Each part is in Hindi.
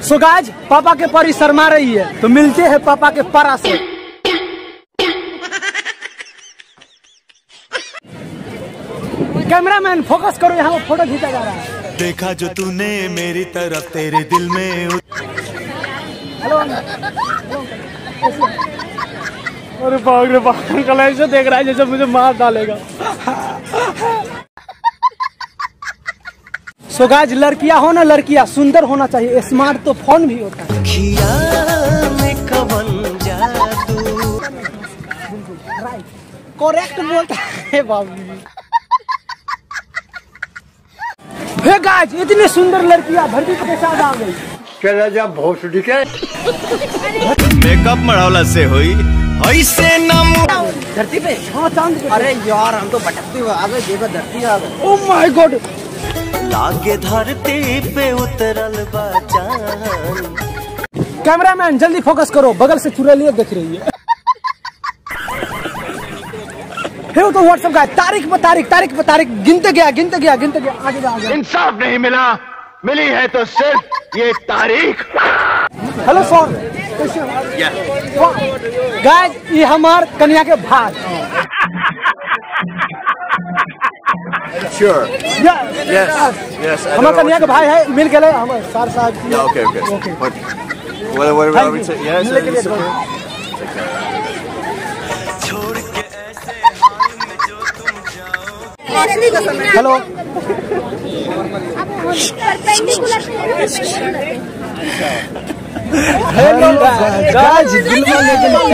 सो गाइस पापा के परी शर्मा रही है तो मिलते हैं पापा के परा से। कैमरामैन फोकस करो, यहाँ फोटो खींचा जा रहा है। देखा जो तूने मेरी तरफ तेरे दिल में। हेलो अरे बाप रे बाप, अंकल ऐसे देख रहा है जैसे मुझे मार डालेगा। सो गाइस लड़कियां हो ना, लड़कियां सुंदर होना चाहिए, स्मार्ट तो फोन भी होता है। करेक्ट बोलता है बाबू। हे गाइस इतनी सुंदर लड़कियां धरती पे साथ आ गई। चला जा भोसड़ी के मेकअप मढ़ौला से हुई ऐसे नाम धरती पे। हाँ चांद पे। अरे यार हम तो भटकते हुए आ गए, देखो धरती आ गई। ओह माय गॉड, लागे धरती पे उतरल बाचान। कैमरामैन जल्दी फोकस करो, बगल से चुड़ैलिया दिख रही है। फिर तो व्हाट्सएप का तारीख पे तारीख गिनते गया आगे जा। इंसाफ नहीं मिला, मिली है तो सिर्फ ये तारीख। हेलो सर, गाइस ये हमार कन्या के भाई। Sure. Yes. हमार कन्या के भाई है, मिल गए हम सर साहब। Okay. What are we saying? Yes. Hello hello guys, दिल वाले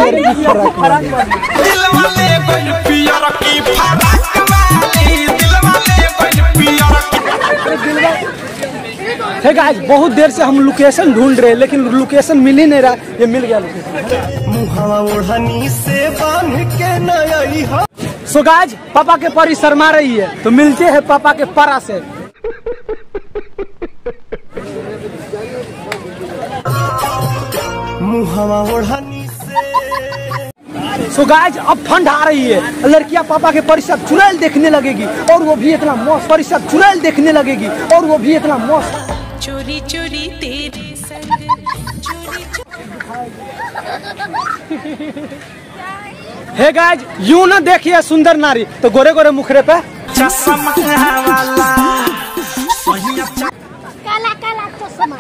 हे गाइस बहुत देर से हम लोकेशन ढूंढ रहे हैं लेकिन लोकेशन मिल ही नहीं रहा। ये मिल गया लोकेशन। मुहावा ओढ़नी से बांध के नई हो। सो गाइस पापा के परी शर्मा रही है तो मिलते हैं पापा के परा से। मुहावा ओढ़नी से। सो गाइस अब ठंड आ रही है, लड़कियां पापा के परी सब चुड़ैल देखने लगेगी और वो भी इतना मौत। परी सब चुड़ैल देखने लगेगी और वो भी इतना मौत। चोरी चोरी तेरे संग हे गाइस यूं ना देखिए सुंदर नारी तो गोरे गोरे मुखरे पे चश्मा वाला काला काला चश्मा।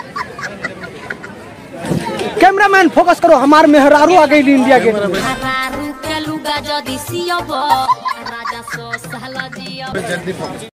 कैमरामैन फोकस करो, हमार मेहरारू आ गई इंडिया के। हरारू के लुगा जदी सियब राजा सो सहला जियब।